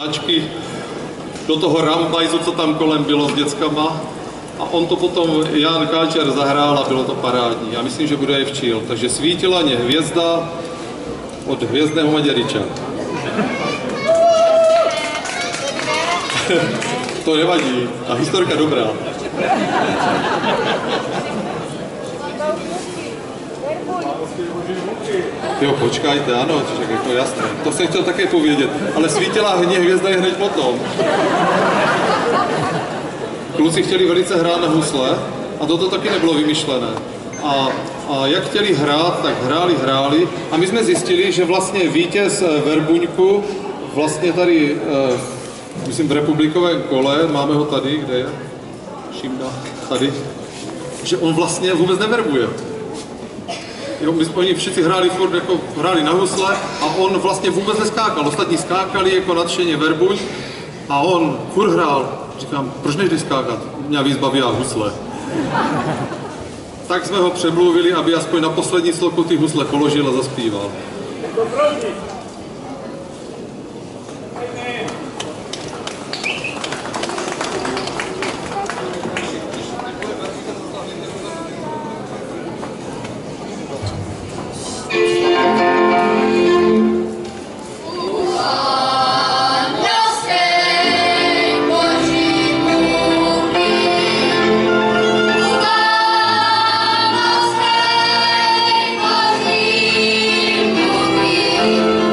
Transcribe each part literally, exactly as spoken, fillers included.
do toho rambajzu, co tam kolem bylo s dětskama. A on to potom, Jan Káčer, zahrál a bylo to parádní. Já myslím, že bude je včil. Takže Svítila mě hvězda od Hvězdného Maďariča. To nevadí. A historka dobrá. Jo, počkajte, ano, čak jako jasné. To jsem chtěl také povědět. Ale Svítila mě hvězda je hned potom. Kluci chtěli velice hrát na husle a toto taky nebylo vymyšlené. A, a jak chtěli hrát, tak hráli, hráli. A my jsme zjistili, že vlastně vítěz Verbuňku vlastně tady, eh, myslím v republikovém kole, máme ho tady, kde je? Šimda, tady. Že on vlastně vůbec neverbuje. Jo, my jsme, oni všichni hráli, furt, jako, hráli na husle a on vlastně vůbec neskákal. Ostatní skákali jako nadšeně Verbuň a on furt hrál. Říkám, proč nejdeš skákat? Mě víc baví a husle. Tak jsme ho přemluvili, aby aspoň na poslední sloku ty husle položil a zaspíval. Thank you.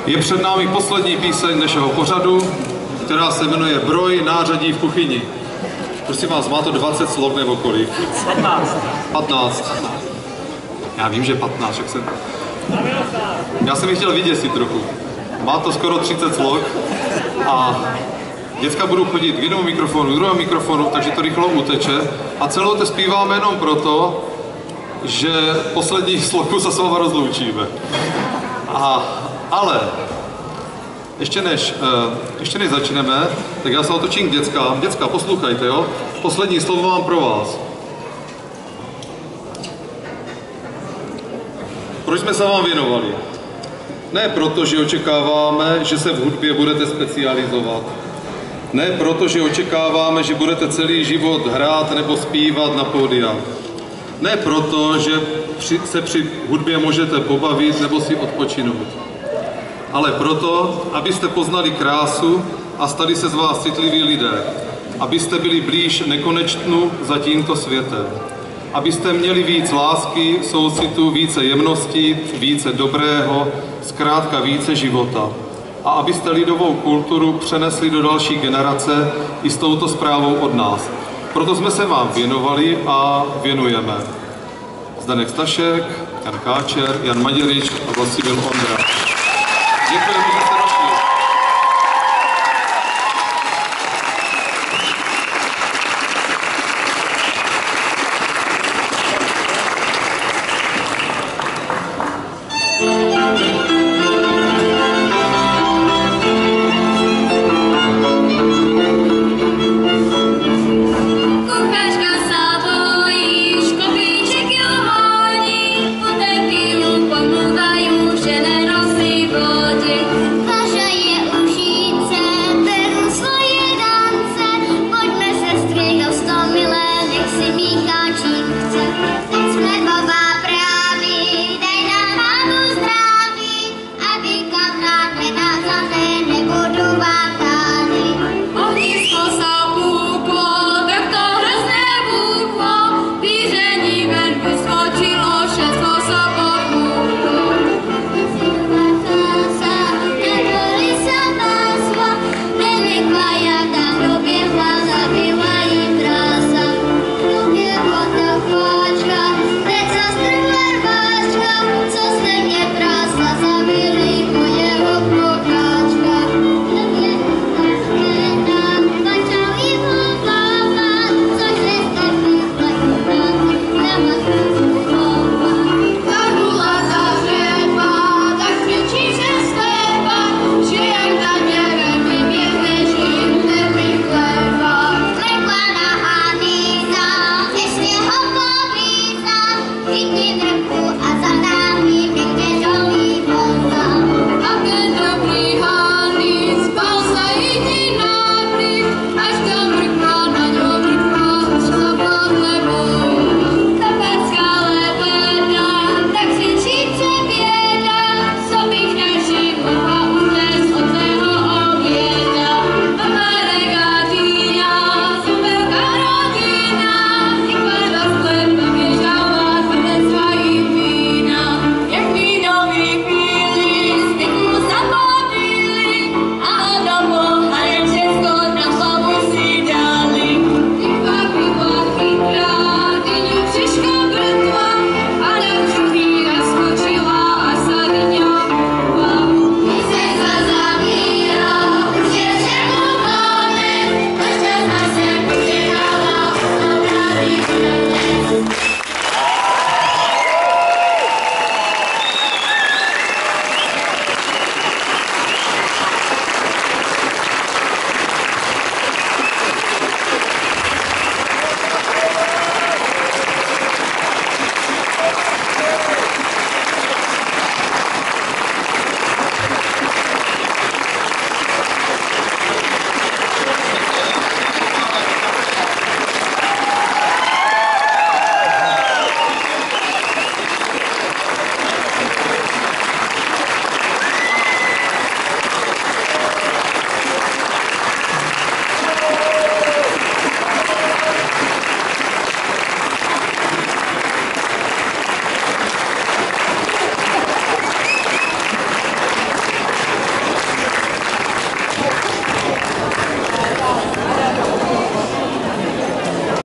Je před námi poslední píseň našeho pořadu, která se jmenuje Broj nářadí v kuchyni. Prosím vás, má to dvacet slov nebo kolik? patnáct. patnáct. Já vím, že patnáct, jak jsem... Já jsem ji chtěl vyděsit trochu. Má to skoro třicet slov a děcka budou chodit k jednomu mikrofonu, k druhému mikrofonu, takže to rychlo uteče. A celou to zpíváme jenom proto, že poslední sloku se s váma rozloučíme. A, ale ještě než, ještě než začneme, tak já se otočím k dětskám. Děcka, poslouchajte, jo? Poslední slovo mám pro vás. Proč jsme se vám věnovali? Ne proto, že očekáváme, že se v hudbě budete specializovat. Ne proto, že očekáváme, že budete celý život hrát nebo zpívat na pódiách. Ne proto, že při, se při hudbě můžete pobavit nebo si odpočinout. Ale proto, abyste poznali krásu a stali se z vás citliví lidé. Abyste byli blíž nekonečnu za tímto světem. Abyste měli víc lásky, soucitu, více jemnosti, více dobrého, zkrátka více života. A abyste lidovou kulturu přenesli do další generace i s touto zprávou od nás. Proto jsme se vám věnovali a věnujeme. Zdeněk Stašek, Jan Káčer, Jan Maděrič a Vlastimil Ondra.